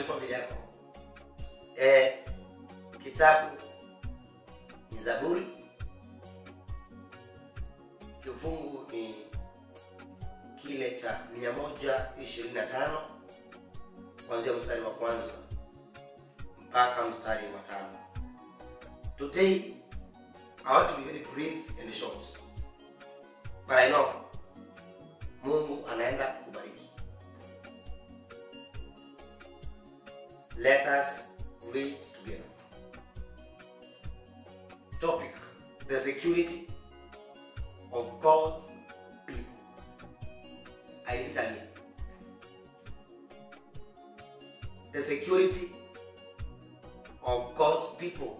chukua Biblia yako. Kitabu ni Zaburi. Kifungu ni kile cha 125 kuanzia mstari wa kwanza mpaka mstari wa 5. Today I want to be very brief and short. But I know Mungu anaenda kubariki. Let us read together. Topic: the security of God's people. I read it again. The security of God's people.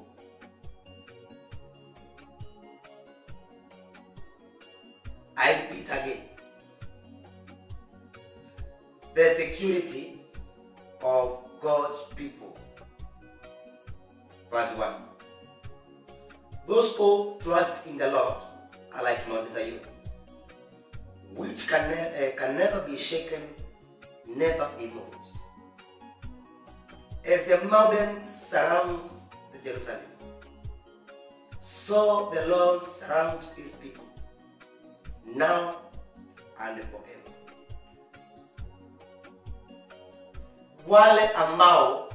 I repeat again. The security of God's people. Verse 1. Those who trust in the Lord are like Mount Zion, which can never be shaken, never be moved. As the mountain surrounds the Jerusalem, so the Lord surrounds his people, now and forever. Wale ambao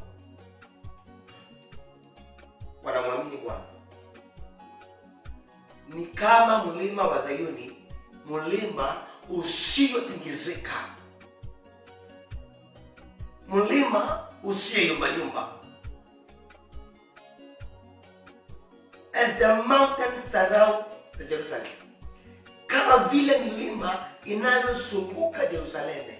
wanamwamini Bwana ni kama mlima wa Zayuni, mlima usiotingizika, mlima usioyumbayumba. As the mountain surrounds the Jerusalem, kama vile milima inayozunguka Jerusalemu,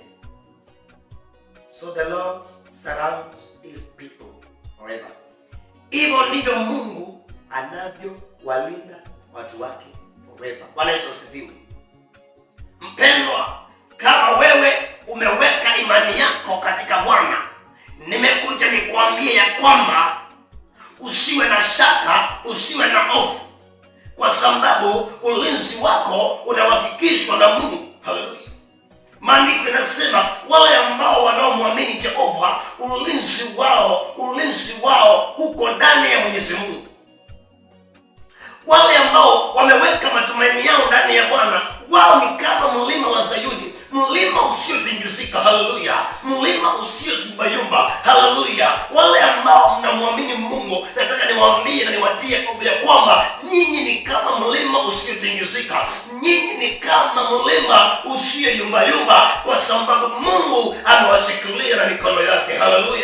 so the Lord surrounds his people forever. Hivyo ndivyo Mungu anavyowalinda watu wake forever. Bwana Yesu asifiwe. Mpendwa, kama wewe umeweka imani yako katika Bwana, nimekuja nikuambie ya kwamba usiwe na shaka, usiwe na hofu, kwa sababu ulinzi wako unahakikishwa na Mungu. Haleluya. Maandiko yanasema wale ambao wanaomwamini Jehova, ulinzi wao uko ndani ya Mwenyezi Mungu. Wale ambao wameweka matumaini yao ndani ya Bwana, wao ni kama mlima wa Zayuni, mlima usiotingizika. Haleluya. Mlima usiozumbayumba. Haleluya. Wale ambao mnamwamini Mungu, nataka niwaambie na niwatie nguvu ya kwamba nyinyi ni kama mlima usiotingizika. Nyinyi ni kama mlima usioyumbayumba, kwa sababu Mungu amewashikilia na mikono yake. Haleluya.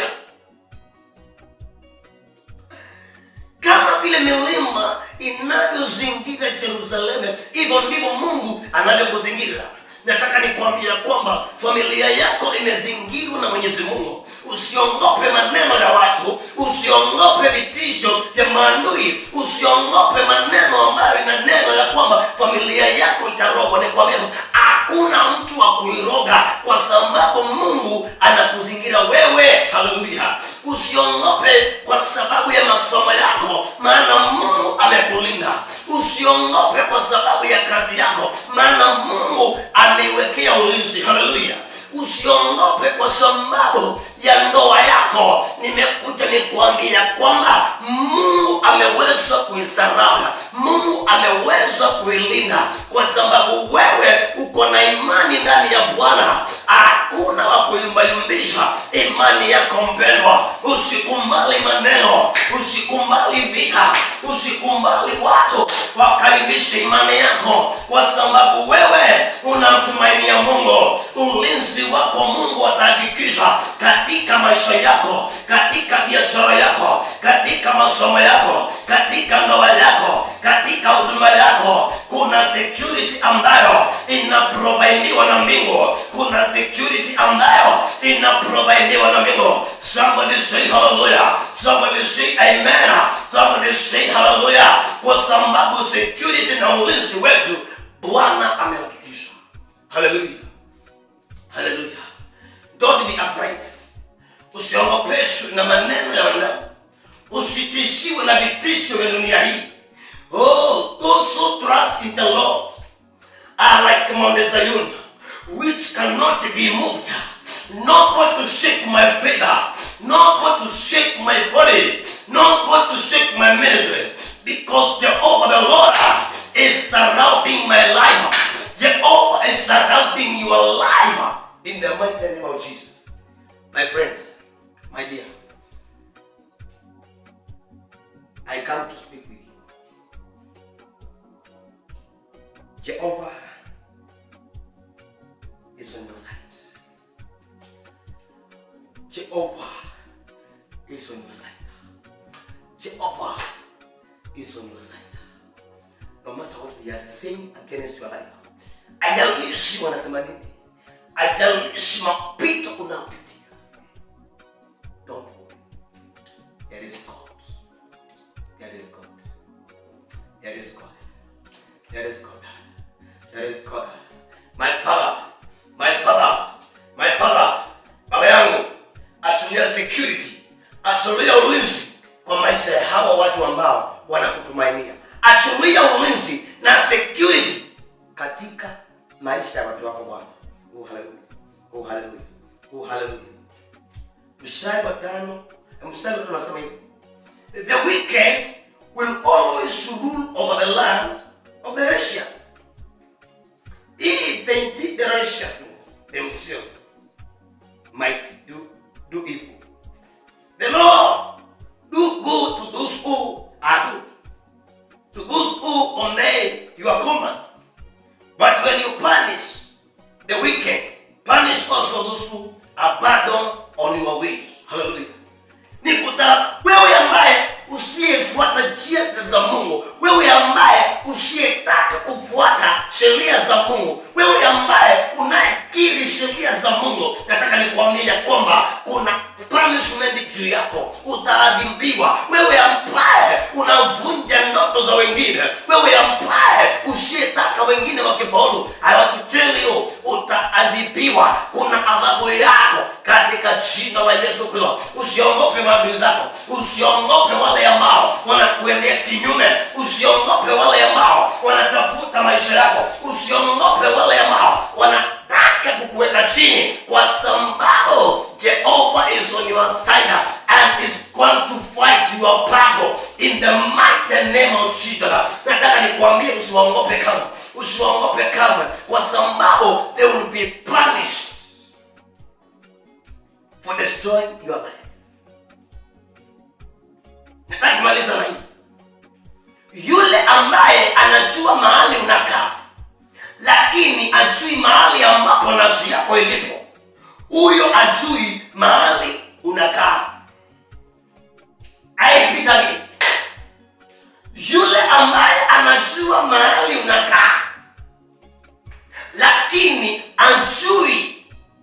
Kama vile milima inavyozingira Jerusalemu, hivyo ndivyo Mungu anavyokuzingira. Nataka nikwambia kwamba familia yako imezingirwa na Mwenyezi Mungu. Usiongope maneno ya watu, usiongope vitisho vya maadui, usiongope maneno ambayo ina neno ya kwamba familia yako itarogwa. Nikwambia hakuna mtu wa kuiroga, kwa sababu Mungu anakuzingira wewe. Haleluya. Usiongope kwa sababu ya masomo yako, maana Mungu amekulinda. Usiongope kwa sababu ya kazi yako, maana Mungu ameiwekea ulinzi. Haleluya. Usiongope kwa sababu ya ndoa yako, nimekuja nikuambia kwamba Mungu ameweza kuisarauda, Mungu ameweza kuilinda, kwa sababu wewe uko na imani ndani ya Bwana. Hakuna wa kuyumbayumbisha imani yako mpendwa. Usikubali maneno, usikubali vita, usikubali watu wakaribishe imani yako, kwa sababu wewe unamtumainia Mungu. Ulinzi wako Mungu atahakikisha katika maisha yako, katika biashara yako, katika masomo yako, katika ndoa yako, katika huduma yako. Kuna security ambayo inaprovidiwa na mbingu. Kuna security ambayo inaprovidiwa na mbingu. Somebody say hallelujah. Somebody say amen. Somebody say hallelujah. Kwa sababu security na ulinzi wetu Bwana amehakikisha. Hallelujah. Hallelujah. Don't be afraid. Usiogopeshwe na maneno ya wanadamu. Usitishiwe na vitisho vya dunia hii. Oh, those who trust in the Lord are like Mount Zion, which cannot be moved. Nobody to shake my feather. nobody to shake my body, nobody to shake my ministry, because Jehovah the Lord is surrounding my life. Jehovah is surrounding your life in the mighty name of Jesus. My friends, my dear, I come to speak with you. Jehovah is on your side. Jehovah is on your side. Jehovah is on your side. No matter what we are saying against your life, ajalishi wanasema nini, ajalishi mapito unapitia, don't worry. There is God. There is God. There is God. There is God. There is God. My Father, my Father, my Father, Baba yangu, achilia security, achilia ulinzi kwa maisha ya hawa watu ambao wanakutumainia. Achilia ulinzi na security katika maisha ya watu wako Bwana. Oh hallelujah. Oh hallelujah. Oh hallelujah. Mstari wa 5, mstari unasema hivi: the wicked will always rule over the land of the righteous. If they did the righteousness themselves, might do evil. The Lord do good to those who are good, to those who obey your commands. But when you punish the wicked, punish also those who abandon on your ways. Hallelujah. Nikuta wewe ambaye usiyefuata njia za Mungu, wewe ambaye usiyetaka kufuata sheria za Mungu, wewe ambaye unayekiri sheria za Mungu, nataka nikwambie kwamba kuna punishment juu yako, utaadhibiwa. Wewe ambaye unavunja ndoto za wengine, wewe ambaye usiyetaka wengine wakifaulu, I want to tell you, utaadhibiwa. Kuna adhabu yako katika jina la Yesu Kristo. Usiogope maadui zako, usiogope wale ambao wanakuendea kinyume, usiogope wale ambao wanatafuta maisha yako, usiogope wale ambao wanataka kukuweka chini, kwa sababu Jehovah is on your side and is going to fight your battle in the mighty name of Jesus. Nataka nikwambie usiogope kamwe, usiogope kamwe, kwa sababu they will be punished for destroying your life. Nataka kumaliza na hii. Yule ambaye anajua mahali unakaa, lakini ajui mahali ambapo nafsi yako ilipo, huyo ajui mahali unakaa. Aipita ni yule ambaye anajua mahali unakaa, lakini ajui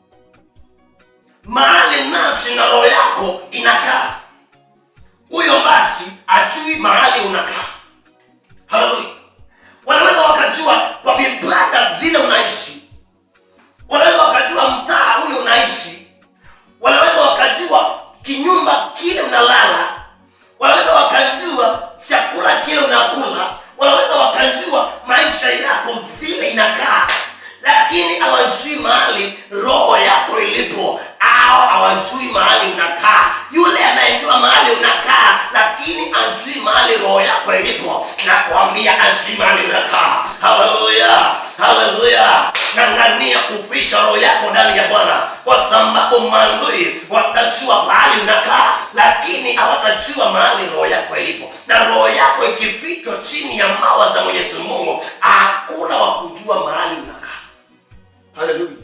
mahali nafsi na roho yako inakaa. Huyo basi ajui mahali unakaa. Hallelujah. Wanaweza wakajua kwa vibanda zile unaishi, wanaweza wakajua mtaa ule unaishi, wanaweza wakajua kinyumba kile unalala, wanaweza wakajua chakula kile unakula, wanaweza wakajua maisha yako vile inakaa, lakini hawajui mahali roho yako ilipo, au hawajui mahali unakaa. Yule anayejua mahali unakaa lakini ajui mahali roho yako ilipo, na kuambia ajui mahali unakaa. Hallelujah. Hallelujah. Ng'ang'ania kufisha roho yako ndani ya Bwana, kwa sababu maadui watajua mahali unakaa, lakini hawatajua mahali roho yako ilipo. Na roho yako ikifichwa chini ya mawa za Mwenyezi Mungu, hakuna wa kujua mahali unakaa. Hallelujah.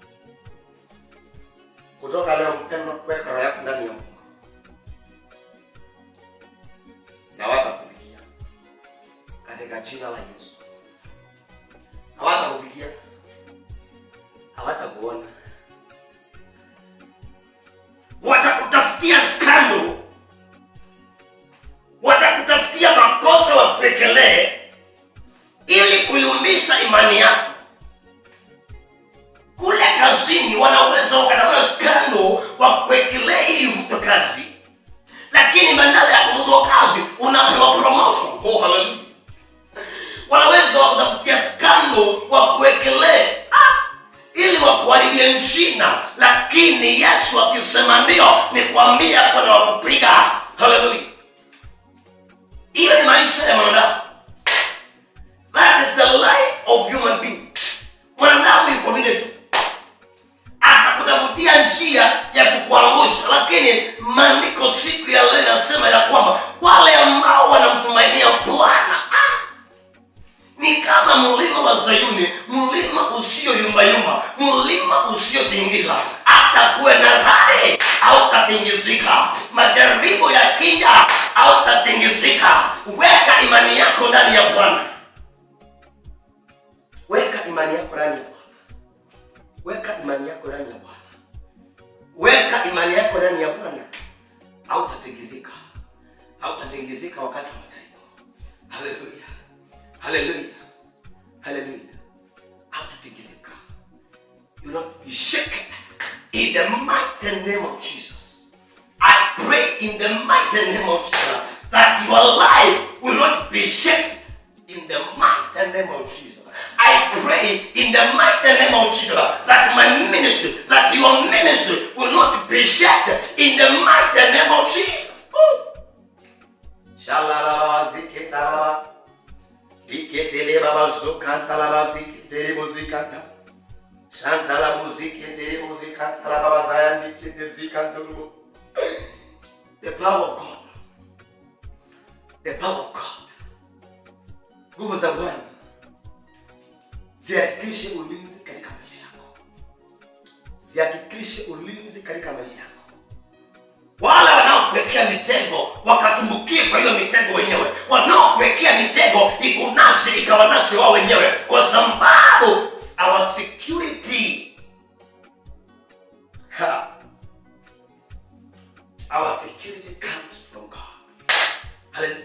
Kutoka leo mpendwa, weka roho yako ndani ya Mungu, na watakufikia katika jina la Yesu. Hawatakufikia, hawatakuona, watakutafutia skando, watakutafutia makosa wakuwekelee ili kuyumbisha imani yako. Kule kazini wanaweza wakatafuta skando wakuwekelee ili uvute kazi, lakini badala ya kuvutwa kazi unapewa promotion. Oh hallelujah. Wanaweza wakutafutia skando wakuwekelee ili wakuharibie jina, lakini Yesu akisema ndio ni kwa kuambia kuna wakupiga. Hallelujah. Hiyo ni maisha ya mwanadamu. That is the life of human being. Mwanadamu yuko vile tu, atakutafutia njia ya kukuangusha, lakini maandiko siku ya leo yanasema ya kwamba wale ambao wanamtumainia Bwana ni kama mlima wa Zayuni, mlima usio yumba yumba, mlima usiotingizwa. Atakuwa na radi au tatingizika, majaribu ya kinga au tatingizika. Weka imani yako ndani ya Bwana. Weka imani yako ndani ya Bwana. Weka imani yako ndani ya Bwana. Weka imani yako ndani ya Bwana. Au tatingizika. Au tatingizika wakati wa majaribu. Hallelujah. Hallelujah. Hallelujah. How to take it. You will not be shaken. In the mighty name of Jesus. I pray in the mighty name of Jesus that your life will not be shaken. In the mighty name of Jesus. I pray in the mighty name of Jesus that my ministry, that your ministry will not be shaken. In the mighty name of Jesus. Shalala zikitalaba. Iketele baba zukanta la bazikitele muzikanta. Shantala muzikitele muzikanta la baba zayandi kete zikanta lugo. The power of God. The power of God. Nguvu za Bwana zihakikishe ulinzi katika maisha yako. Zihakikishe ulinzi katika maisha yako. Wala wanaokuwekea mitego wakatumbukie kwa hiyo mitego wenyewe. Wanaokuwekea mitego ikunasi ikawanasi wao wenyewe, kwa sababu our security, our security comes from God. Hallelujah.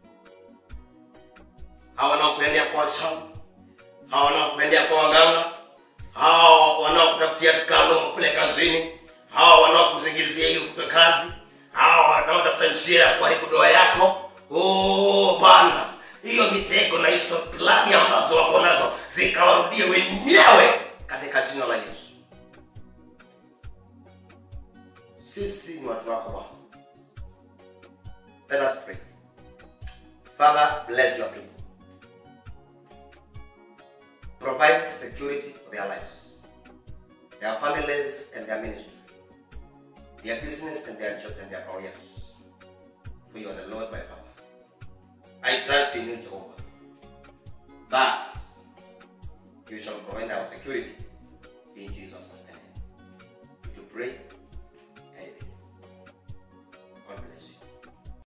Hawa wanaokuendea kwa wachawi, hawa wanaokuendea kwa waganga, hawa wanaokutafutia skandalo kule kazini, hawa wanaokuzingizia ili ufute kazi, hawa wanaotafuta njia ya kuharibu ndoa yako. Bwana, hiyo mitego na hizo plani ambazo wako nazo zikawarudie wenyewe katika jina la Yesu. Sisi ni watu wako Bwana. Let us pray. Father, bless your people. Provide security for their lives, their families and their ministry, their business and their job and their careers. For you are the Lord my Father. I trust in you, Jehovah, that you shall provide our security in Jesus' name. To pray.